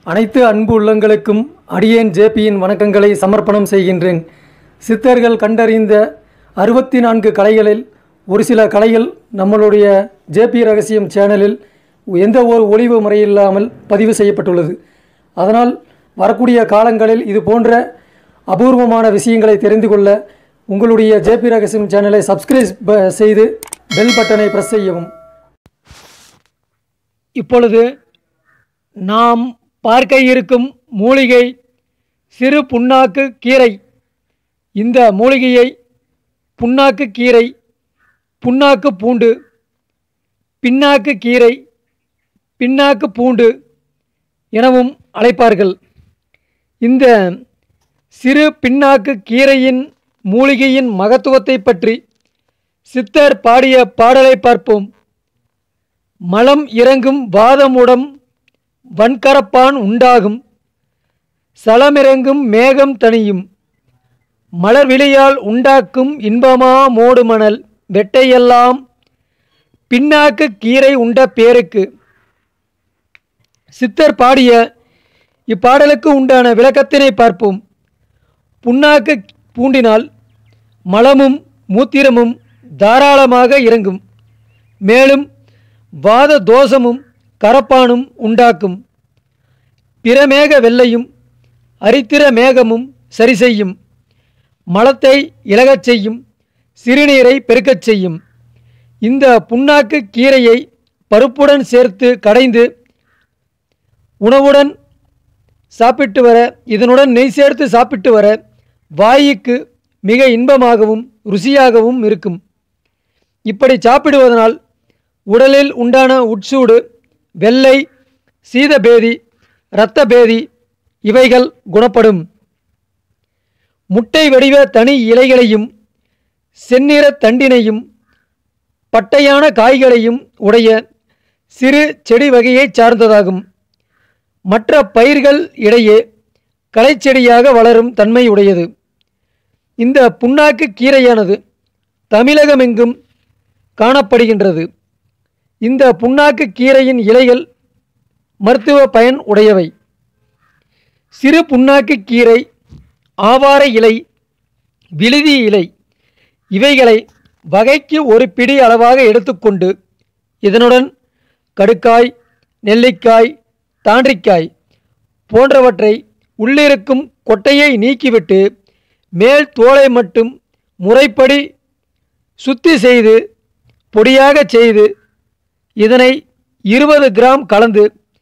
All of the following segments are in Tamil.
அனைத்து அன்பு உள்ளங்களுக்கும் அடியேன் ஜேபியின் வணக்கங்களை சமர்ப்பணம் செய்கின்றேன். சித்தர்கள் கண்டறிந்த 64 கலைகளில் ஒரு சில கலைகள் நம்மளுடைய ஜேபி ரகசியம் சேனலில் எந்த ஒரு ஒளிவு முறையில்லாமல் பதிவு செய்யப்பட்டுள்ளது. அதனால் வரக்கூடிய காலங்களில் இது போன்ற அபூர்வமான விஷயங்களை தெரிந்து கொள்ள உங்களுடைய ஜேபி ரகசியம் சேனலை சப்ஸ்கிரைப் செய்து பெல் பட்டனை பிரஸ் செய்யவும். இப்பொழுது நாம் பார்க்க இருக்கும் மூலிகை சிறு புண்ணாக்கு கீரை. இந்த மூலிகையை புண்ணாக்கு கீரை, புண்ணாக்கு பூண்டு, பின்னாக்கு கீரை, பின்னாக்கு பூண்டு எனவும் அழைப்பார்கள். இந்த சிறு பின்னாக்கு கீரையின் மூலிகையின் மகத்துவத்தை பற்றி சித்தர் பாடிய பாடலை பார்ப்போம். மலம் இறங்கும் வாதமுடம் வன்கரப்பான் உண்டாகும், சலமிறங்கும் மேகம் தனியும், மலர் விழியால் உண்டாக்கும் இன்பமா மோடு மணல் வெட்டையெல்லாம் பின்னாக்கு கீரை உண்ட பேருக்கு. சித்தர் பாடிய இப்பாடலுக்கு உண்டான விளக்கத்தினை பார்ப்போம். புண்ணாக்கு பூண்டினால் மலமும் மூத்திரமும் தாராளமாக இறங்கும். மேலும் வாத தோஷமும் கரப்பானும் உண்டாக்கும். பிரமேக வெள்ளையும் அரித்திர மேகமும் சரி செய்யும். மலத்தை இலகச் செய்யும். சிறுநீரை பெருக்கச் செய்யும். இந்த புண்ணாக்கு கீரையை பருப்புடன் சேர்த்து கடைந்து உணவுடன் சாப்பிட்டு வர, இதனுடன் நெய் சேர்த்து சாப்பிட்டு வர வாய்க்கு மிக இன்பமாகவும் ருசியாகவும் இருக்கும். இப்படி சாப்பிடுவதனால் உடலில் உண்டான உட்சூடு, வெள்ளை, சீதபேதி, இரத்த பேதி இவைகள் குணப்படும். முட்டை வடிவ தனி இலைகளையும் செந்நிற தண்டினையும் பட்டையான காய்களையும் உடைய சிறு செடி வகையைச் சார்ந்ததாகும். மற்ற பயிர்கள் இடையே களைச்செடியாக வளரும் தன்மை உடையது. இந்த புண்ணாக்கு கீரையானது தமிழகமெங்கும் காணப்படுகின்றது. இந்த புண்ணாக்கு கீரையின் இலைகள் மருத்துவ பயன் உடையவை. சிறு புண்ணாக்கு கீரை, ஆவார இலை, விழுதி இலை இவைகளை வகைக்கு ஒரு பிடி அளவாக எடுத்துக்கொண்டு இதனுடன் கடுக்காய், நெல்லிக்காய், தாண்டிக்காய் போன்றவற்றை உள்ளிருக்கும் கொட்டையை நீக்கிவிட்டு மேல் தோலை மட்டும் முறைப்படி சுத்தி செய்து பொடியாக செய்து இதனை 20 கிராம் கலந்து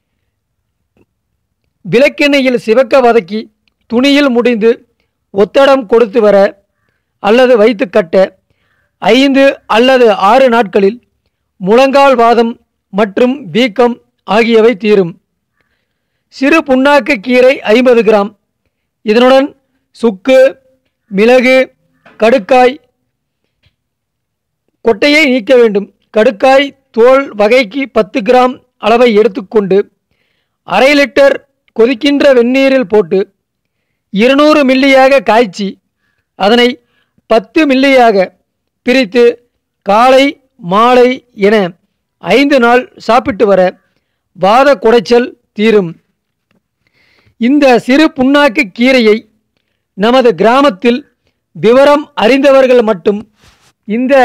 விளக்கெண்ணெயில் சிவக்க வதக்கி துணியில் முடிந்து ஒத்தடம் கொடுத்து வர அல்லது வைத்து கட்ட 5 அல்லது 6 நாட்களில் முழங்கால் வாதம் மற்றும் வீக்கம் ஆகியவை தீரும். சிறு புண்ணாக்கு கீரை 50 கிராம். இதனுடன் சுக்கு, மிளகு, கடுக்காய் கொட்டையை நீக்க வேண்டும். கடுக்காய் தோல் வகைக்கு 10 கிராம் அளவை எடுத்துக்கொண்டு 1/2 லிட்டர் கொதிக்கின்ற வெந்நீரில் போட்டு 200 மில்லியாக காய்ச்சி அதனை 10 மில்லியாக பிரித்து காலை மாலை என 5 நாள் சாப்பிட்டு வர வாத குடைச்சல் தீரும். இந்த சிறு புண்ணாக்கு கீரையை நமது கிராமத்தில் விவரம் அறிந்தவர்கள் மட்டும் இந்த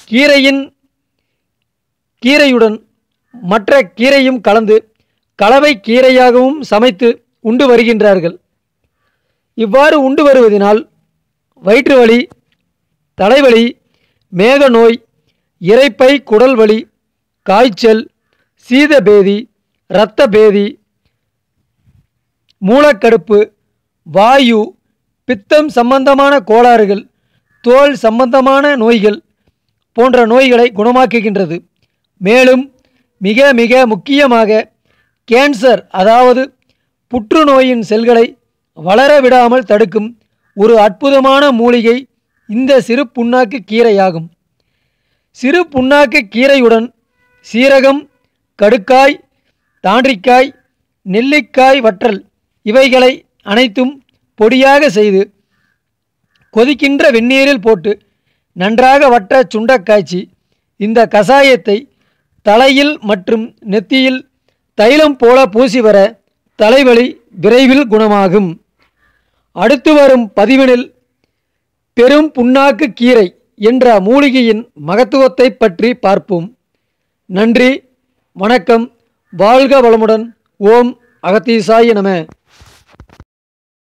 கீரையுடன் மற்ற கீரையும் கலந்து கலவை கீரையாகவும் சமைத்து உண்டு வருகின்றார்கள். இவ்வாறு உண்டு வருவதனால் வயிற்று வலி, தலைவலி, மேக நோய், இரைப்பை குடல் வலி, காய்ச்சல், சீதபேதி, இரத்த பேதி, மூலக்கடுப்பு, வாயு, பித்தம் சம்பந்தமான கோளாறுகள், தோல் சம்பந்தமான நோய்கள் போன்ற நோய்களை குணமாக்குகின்றது. மேலும் மிக மிக முக்கியமாக கேன்சர், அதாவது புற்றுநோயின் செல்களை வளர விடாமல் தடுக்கும் ஒரு அற்புதமான மூலிகை இந்த சிறு புண்ணாக்கு கீரையாகும். சிறு புண்ணாக்கு கீரையுடன் சீரகம், கடுக்காய், தாண்டிக்காய், நெல்லிக்காய் வற்றல் இவைகளை அனைத்தும் பொடியாக செய்து கொதிக்கின்ற வெந்நீரில் போட்டு நன்றாக வற்ற சுண்ட காய்ச்சி இந்த கசாயத்தை தலையில் மற்றும் நெத்தியில் தைலம் போல பூசி வர தலைவலி விரைவில் குணமாகும். அடுத்து வரும் பதிவினில் பெரும் புண்ணாக்கு கீரை என்ற மூலிகையின் மகத்துவத்தை பற்றி பார்ப்போம். நன்றி, வணக்கம், வாழ்க வளமுடன். ஓம் அகத்தீசாய நம.